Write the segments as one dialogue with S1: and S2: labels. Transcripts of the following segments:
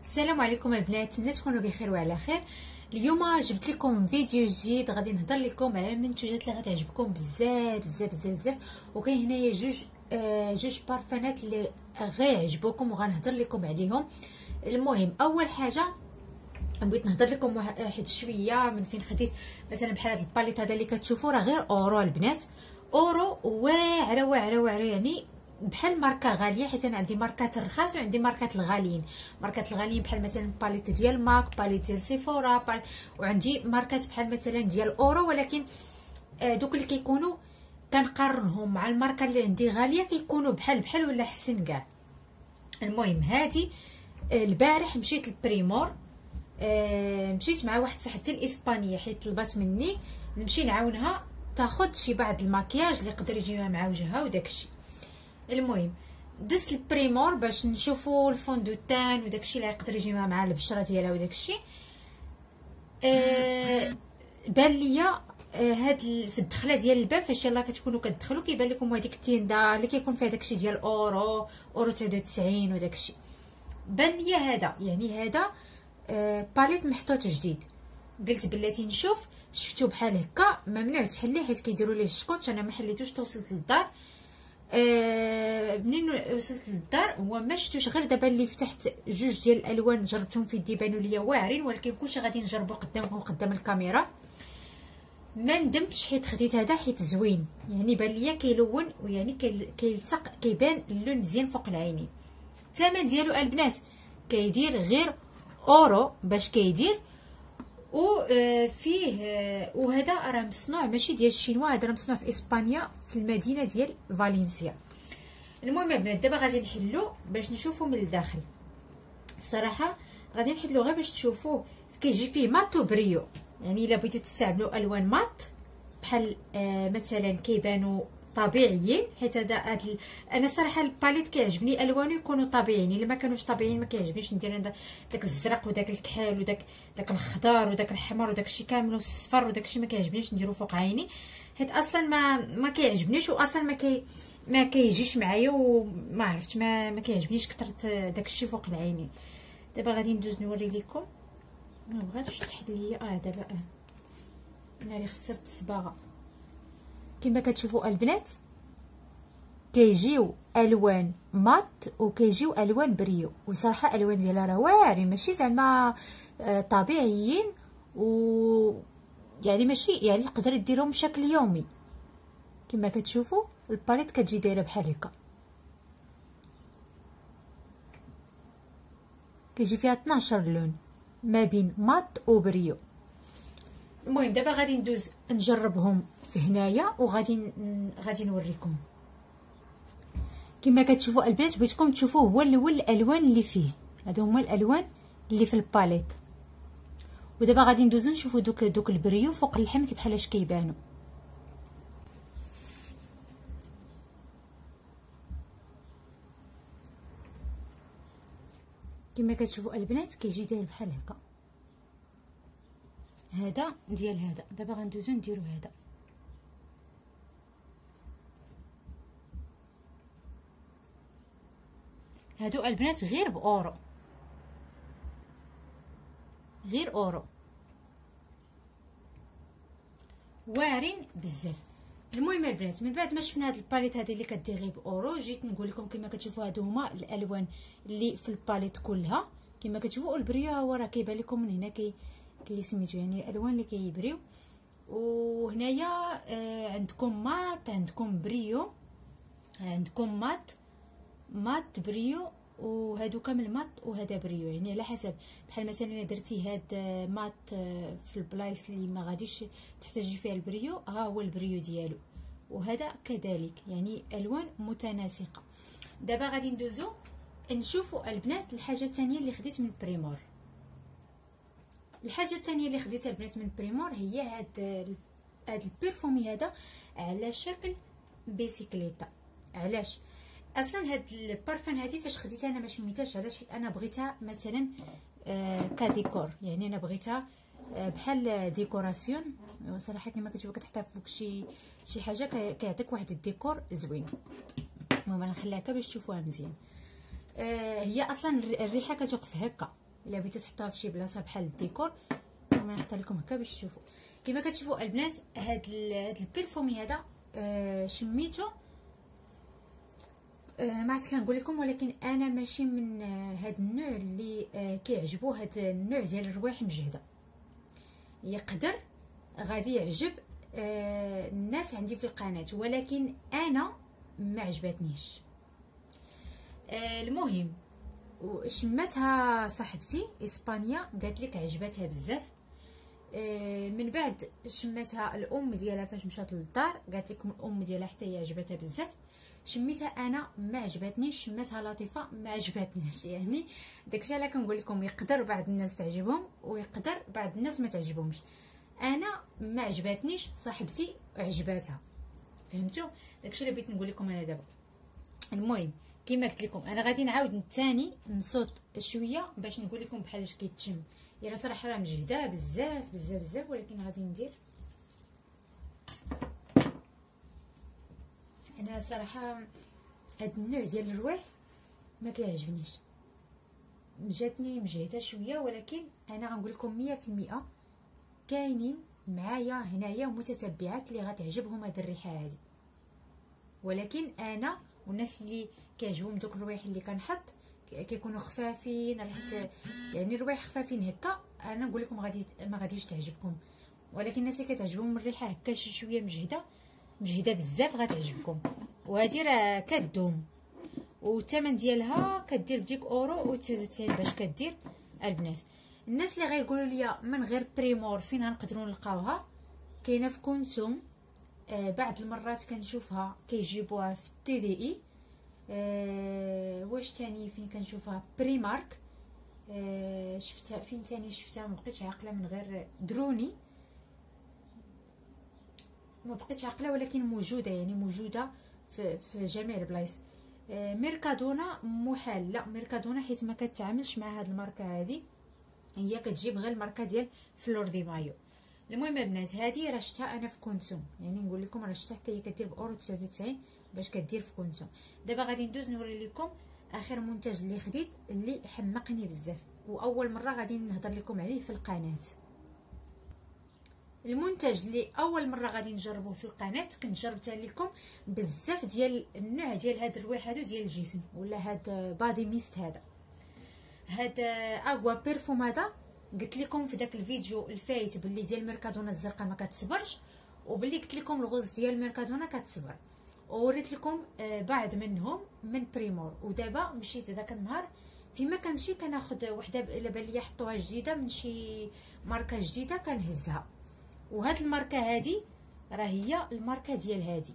S1: السلام عليكم البنات، نتمنى تكونوا بخير وعلى خير. اليوم جبت لكم فيديو جديد غادي نهضر لكم على المنتوجات اللي غتعجبكم بزاف بزاف بزاف بزاف. وكاين هنايا جوج بارفانات اللي غيعجبوكم وغنهضر لكم عليهم. المهم اول حاجه بغيت نهضر لكم واحد شويه من فين خديت. مثلا بحال هذا الباليط هذا اللي كتشوفوا راه غير اورو البنات، اورو واعره واعره واعره، يعني بحال ماركه غاليه، حيت انا عندي ماركات الرخاص وعندي ماركات الغاليين. ماركات الغاليين بحال مثلا باليط ديال ماك، باليط ديال سيفورا، وعندي ماركات بحال مثلا ديال اورو، ولكن دوك اللي كيكونوا كنقارنهم مع الماركه اللي عندي غاليه كيكونوا بحال ولا حسن كاع. المهم هادي البارح مشيت للبريمور، مشيت مع واحد صاحبتي الاسبانيه حيت طلبات مني نمشي نعاونها تاخذ شي بعض الماكياج اللي يقدر يجي مع وجهها وداكشي. المهم دزت البريمور باش نشوفوا الفوندو تان وداكشي اللي يقدر يجي مع البشره ديالها وداكشي. بان ليا هاد في الدخله ديال الباب فاش يلاه كتكونوا كتدخلوا كيبان لكم هذيك التيندا اللي كيكون فيها داكشي ديال اورو 99 وداكشي. بان ليا هذا يعني هذا باليط محطوط جديد، قلت بلاتي نشوف. شفتو بحال هكا ممنوع تحليه حيت كيديروا ليه الشكوط، انا ما حليتوش توصلت للدار. منين وصلت للدار هو ما شفتوش، غير دابا اللي فتحت جوج ديال الالوان جربتهم في يدي بانوا ليا واعرين، ولكن كلشي غادي نجربو قدامكم قدام الكاميرا. ما ندمتش حيت خديت هذا حيت زوين، يعني بان ليا كيلون ويعني كيلصق كيبان اللون مزيان فوق العينين. الثمن ديالو البنات كيدير غير اورو باش كيدير، وفيه وهذا راه مصنوع ماشي ديال الشينوا، هذا راه مصنوع في اسبانيا في المدينه ديال فالنسيا. المهم يا بنات دابا غادي نحلو باش نشوفو من الداخل. الصراحه غادي نحلو غير باش تشوفوه، كيجي فيه مات وبريو، يعني الا بغيتو تستعملوا الوان مات بحال مثلا كيبانوا طبيعيين، حيت انا صراحه الباليط كيعجبني الوانه يكونوا طبيعيين، الا ما كانوش طبيعيين ما كيعجبنيش ندير داك الزرق وداك الكحل وداك الخضر وداك الحمر وداك الشيء كامل والصفر وداك الشيء ما كيعجبنيش نديرو فوق عيني، حيت اصلا ما كيعجبنيش، واصلا ما كيجيش معايا، وما عرفتش ما كيعجبنيش كثرت داك الشيء فوق العينين. دابا غادي ندوز نوري لكم. ما بغاتش تحل ليا دابا ناري خسرت الصباغه. كما كتشوفوا البنات كيجيو الوان مات وكيجيو الوان بريو، وصراحه الوان ديالها راه واعرين ماشي زعما طبيعيين، و يعني ماشي يعني تقدر ديرهم بشكل يومي. كما كتشوفوا الباليط كتجي دايره بحال هكا، كيجي فيها 12 لون ما بين مات وبريو. المهم دابا غادي ندوز نجربهم في هنايا وغادي نوريكم. كما كتشوفوا البنات بغيتكم تشوفوا هو الاول الالوان اللي فيه، هادو هما الالوان اللي في الباليط. ودابا غادي ندوزو نشوفوا دوك البريو فوق اللحم بحالاش كيبانوا. كما كتشوفوا البنات كيجي داير بحال هكا، هذا ديال هذا. دابا غندوزو نديرو هذا. هادو البنات غير باورو، غير اورو، واعرين بزاف. المهم البنات من بعد ما شفنا هاد الباليط هذه اللي كدير غير باورو، جيت نقول لكم كما كتشوفوا هادو هما الالوان اللي في الباليط كلها. كما كتشوفوا البريو هو راه كيبان لكم من هنا سميتو يعني الالوان اللي كيبريو. وهنايا عندكم مات، عندكم بريو، عندكم مات بريو، وهادو كامل مات وهذا بريو، يعني على حسب. بحال مثلا الا درتي هاد مات في البلايص اللي ما غاديش تحتاجي فيها البريو، ها هو البريو ديالو، وهذا كذلك، يعني الوان متناسقه. دابا غادي ندوزو نشوفوا البنات الحاجه الثانيه اللي خديت من بريمور. الحاجه الثانيه اللي خديتها البنات من بريمور هي هاد البرفومي هذا على شكل بيسيكليطه. علاش اصلا هاد البارفان هادي فاش خديتها انا ما شميتهاش؟ علاش؟ انا بغيتها مثلا كديكور، يعني انا بغيتها بحال ديكوراسيون. صراحه كما كتشوفوا كتحطها فوق شي حاجه كيعطيك واحد الديكور زوين. المهم انا نخليها هكا باش تشوفوها مزيان. هي اصلا الريحه كتوقف هكا، الا بغيتو تحطوها في شي بلاصه بحال الديكور. انا نحط لكم هكا باش تشوفوا. كما كتشوفوا البنات هاد البيرفومي هذا شميتو ما عرفت كنقول لكم، ولكن انا ماشي من هاد النوع اللي كيعجبو هاد النوع ديال الروايح مجهده. يقدر غادي يعجب الناس عندي في القناه، ولكن انا ما عجبتنيش. المهم شمتها صاحبتي اسبانيا قالت لك عجبتها بزاف. من بعد شمتها الام ديالها فاش مشات للدار، قالت لكم الام ديالها حتى هي عجبتها بزاف. شميتها انا ما عجبتنيش، شمتها لطيفه ما عجبتنيش. يعني داكشي علاش كنقول لكم يقدر بعض الناس تعجبهم ويقدر بعض الناس ما تعجبهمش. انا ما عجبتنيش، صاحبتي عجباتها. فهمتوا داكشي اللي بغيت نقول لكم انا دابا. المهم كما قلت لكم انا غادي نعاود ثاني نصوت شويه باش نقول لكم بحال اش كيتشم. راه صراحه راه مجهده بزاف بزاف بزاف، ولكن غادي ندير. انا صراحه هاد النوع ديال الرواح ما كيعجبنيش، جاتني مجهده شويه، ولكن انا غنقول لكم 100% كاينين معايا هنايا متتبعات اللي غتعجبهم هاد الريحه هادي. ولكن انا والناس اللي كيعجبهم دوك الروايح اللي كنحط كيكونوا خفافين، ريحه يعني الروايح خفافين هكا، انا نقول لكم ما غاديش تعجبكم. ولكن الناس اللي كتعجبهم الريحه هكا شي شويه مجهده بزاف غتعجبكم. وهذه راه كدوم، والثمن ديالها كدير بديك اورو و99 باش كدير البنات. الناس اللي غيقولوا لي من غير بريمور فين غنقدروا نلقاوها، كاينه في كونسوم. بعض المرات كنشوفها كيجيبوها في التي دي اي. واش تاني فين كنشوفها؟ بريمارك. شفتها فين تاني؟ شفتها ما بقيتش عاقله، من غير دروني ما بقيتش عاقله، ولكن موجوده، يعني موجوده في جميع البلايص. ميركادونا محال، لا ميركادونا حيت ما كتعاملش مع هاد الماركه هادي، هي كتجيب غير الماركه ديال فلور دي مايو. المهم البنات هذه راه شفتها انا في كونسوم، يعني نقول لكم راه شفتها حتى هي كدير باورو 99 باش كدير في كونسوم. دابا غادي ندوز نوري لكم اخر منتج اللي خديت اللي حمقني بزاف، واول مره غادي نهضر لكم عليه في القناه. المنتج اللي اول مره غادي نجربوه في القناه، كنت جربتها لكم بزاف ديال النوع ديال هاد الروايح هادو ديال الجسم، ولا هاد بادي ميست. هاد اغوا بيرفوم هذا قلت لكم في داك الفيديو الفايت باللي ديال ميركادونا الزرقاء ما كتصبرش، وباللي قلت لكم الغوز ديال ميركادونا كتصبر، ووريت لكم بعض منهم من بريمور. ودابا مشيت داك النهار فيما كنمشي كناخذ وحده الا بان ليا حطوها جديده من شي ماركه جديده كنهزها. وهاد الماركه هادي راه هي الماركه ديال هادي.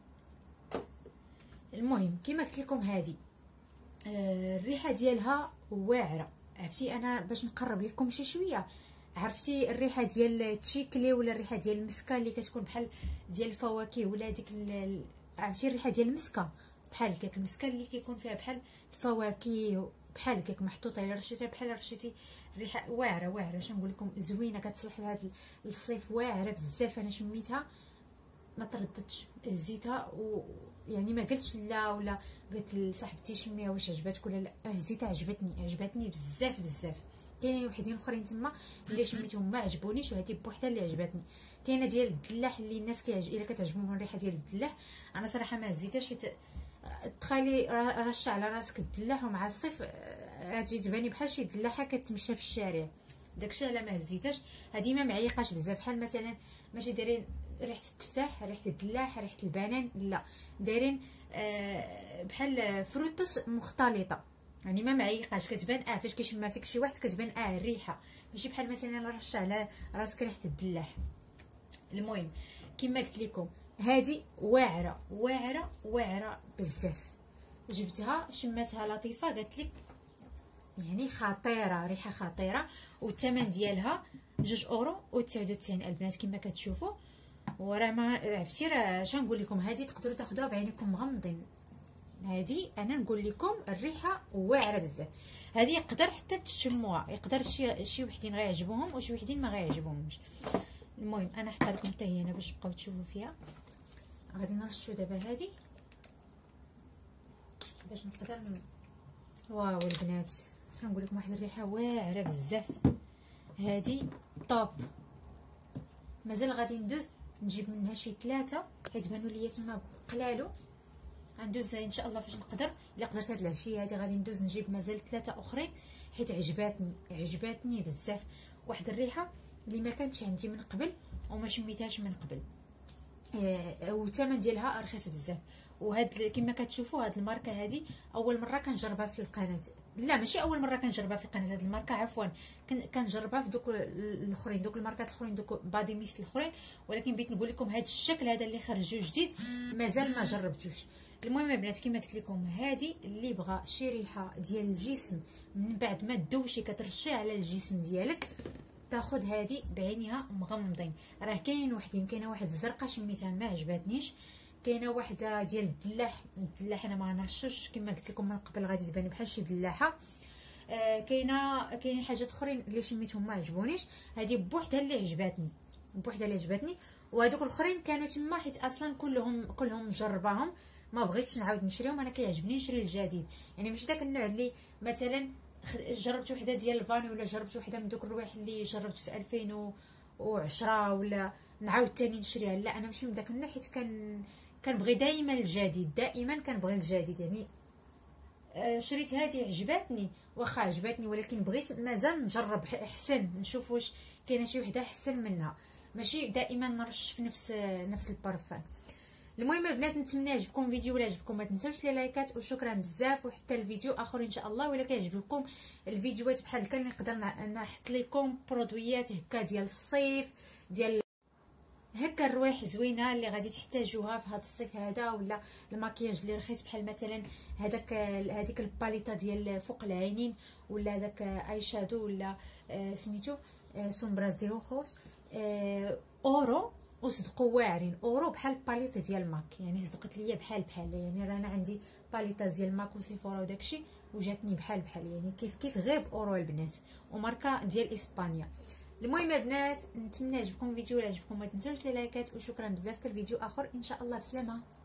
S1: المهم كما قلت لكم هادي الريحه ديالها واعره. عرفتي انا باش نقرب لكم شي شويه، عرفتي الريحه ديال التشيكلي ولا الريحه ديال المسكه اللي كتكون بحال ديال الفواكه، ولا ديك عرفتي الريحه ديال المسكه بحال هكاك، المسكه اللي كيكون فيها بحال الفواكه بحال هكاك محطوطه، الا رشيتيها بحال رشيتي ريحه واعره اش نقول لكم، زوينه كتصلح لهذا الصيف، واعره بزاف. انا شميتها ما ترددتش، هزيتها ويعني ما قلتش لا، ولا قلت لصاحبتي شميها واش عجبتك ولا لا، هزيتها عجبتني بزاف بزاف. كاينين وحدين اخرين تما اللي شميتهم ما عجبونيش، وهذه بوحده اللي عجبتني. كاينه ديال الدلاح اللي الناس الا كتعجبهم الريحه ديال الدلاح، انا صراحه ما هزيتهاش حيت تخالي رشه على راسك الدلاح، ومع الصيف غتجي تباني بحال شي دلاحه كتمشى في الشارع، داكشي على ما هزيتهاش. هذه ما معيقاش بزاف، بحال مثلا ماشي دايرين ريحه التفاح، ريحه الدلاح، ريحه البنان، لا دايرين بحال فروتوس مختلطه، يعني ما معيقاش، كتبان فاش كيشمها فيك شي واحد كتبان الريحه، ماشي بحال مثلا رشه على راسك ريحه الدلاح. المهم كما قلت لكم هذه واعره بزاف. جبتها شمتها لطيفه، قالت لك يعني خطيره، ريحه خطيره. والثمن ديالها 2 اورو و99 البنات كما كتشوفوا. وراه ما عرفتي راه اش نقول لكم، هذه تقدروا تاخذوها بعينكم مغمضين. هذه انا نقول لكم الريحه واعره بزاف. هذه يقدر حتى تشموها، يقدر شي وحدين غيعجبوهم وشي وحدين ما غيعجبوهمش. المهم انا حطها لكم حتى هي هنا باش تبقاو تشوفوا فيها. غادي نرشوا دابا هذه باش نقدر واو البنات اخرى نقول لكم واحد الريحه واعره بزاف. هذه طوب. مازال غادي ندوز نجيب منها شي 3 حيت بانوا ليا تما قلالو. غندوز ان شاء الله فاش نقدر، الا قدرت هاد العشيه هذه غادي ندوز نجيب مازال 3 اخرين حيت عجباتني بزاف. واحد الريحه اللي ما كانتش عندي من قبل وما شميتهاش من قبل. والثمن ديالها رخيص بزاف. وهاد كما كتشوفوا هاد الماركه هذه اول مره كنجربها في القناه. لا ماشي اول مره كنجربها في القناه، هاد الماركه عفوا كنجربها في دوك الاخرين، دوك الماركات الاخرين، دوك بادي ميست الاخرين، ولكن بغيت نقول لكم هاد الشكل هذا اللي خرجوا جديد مازال ما جربتوش. المهم البنات كما قلت لكم هذه اللي بغى شي ريحه ديال الجسم من بعد ما تدوشي كترشي على الجسم ديالك تاخذ هذه بعينها مغمضين. راه كاين وحدين، كاينه واحد الزرقاء شميتها ما عجباتنيش، كاينه واحده ديال الدلاح انا ما نرشوش كما قلت لكم من قبل غادي تبان بحال شي دلاحه. كاينين حاجات اخرين اللي شميتهم ما عجبونيش. هذه بوحدها اللي عجباتني، وهذوك الاخرين كانوا تما حيت اصلا كلهم مجرباهم ما بغيتش نعاود نشريهم. انا كيعجبني نشري الجديد، يعني ماشي داك النوع اللي مثلا جربت وحده ديال الفاني ولا جربت وحده من دوك الروايح اللي جربت في 2010 ولا نعاود تاني نشريها. لا انا ماشي من داك النوع حيت كنبغي دائما الجديد، دائما كنبغي الجديد. يعني شريت هذه عجباتني، واخا عجباتني ولكن بغيت مازال نجرب احسن، نشوف واش كاينه شي وحده احسن منها، ماشي دائما نرش في نفس البارفان. المهم البنات نتمنى يعجبكم الفيديو، ولا عجبكم ما تنساوش لي لايكات وشكرا بزاف. وحتى الفيديو اخر ان شاء الله. ولا كيعجبكم الفيديوهات بحال هكا نقدر نحط لكم برودويات هكا ديال الصيف، ديال هكا الروايح زوينه اللي غادي تحتاجوها في هذا الصيف هذا، ولا المكياج اللي رخيص بحال مثلا هذيك الباليطه ديال فوق العينين، ولا هذاك اي شادو، ولا سميتو سومبراز دي اوخوس اورو. وصدقوا واعرين اورو بحال باليطه ديال ماك، يعني صدقت ليا بحال يعني رانا عندي باليطه ديال ماك وسيفورا وداكشي وجاتني بحال يعني كيف غير باورو البنات، وماركه ديال اسبانيا. المهم البنات نتمنى يعجبكم الفيديو، ولا عجبكم ما تنساوش لي لايكات وشكرا بزاف. حتى الفيديو اخر ان شاء الله، بسلامه.